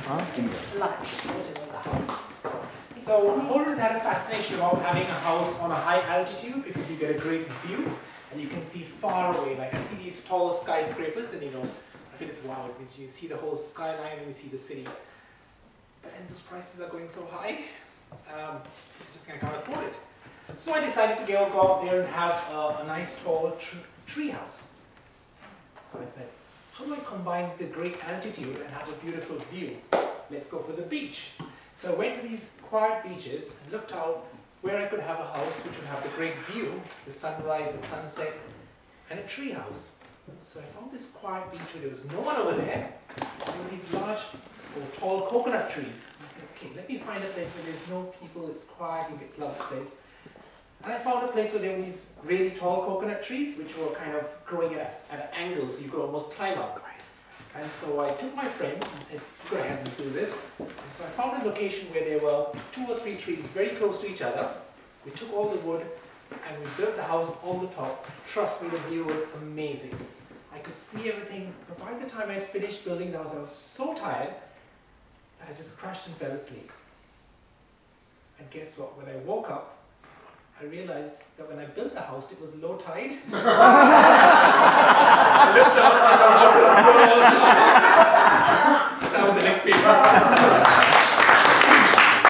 light in the house. So I've always had a fascination about having a house on a high altitude because you get a great view and you can see far away. Like I see these tall skyscrapers and I think it's wow, it means you see the whole skyline and you see the city. But then those prices are going so high, I just can't afford it. So I decided to go out there and have a nice tall tree house. So I said, how do I combine the great altitude and have a beautiful view? Let's go for the beach. So I went to these quiet beaches and looked out where I could have a house which would have the great view, the sunrise, the sunset, and a tree house. So I found this quiet beach where there was no one over there. There were these large or tall coconut trees. And I said, okay, let me find a place where there's no people, it's quiet, it's a lovely place. And I found a place where there were these really tall coconut trees which were kind of growing at an angle so you could almost climb up. And so I took my friends and said, go ahead and do this. And so I found a location where there were 2 or 3 trees very close to each other. We took all the wood and we built the house on the top. Trust me, the view was amazing. I could see everything, but by the time I had finished building the house, I was so tired that I just crashed and fell asleep. And guess what? When I woke up, I realized that when I built the house, it was low tide. I looked out and the water was going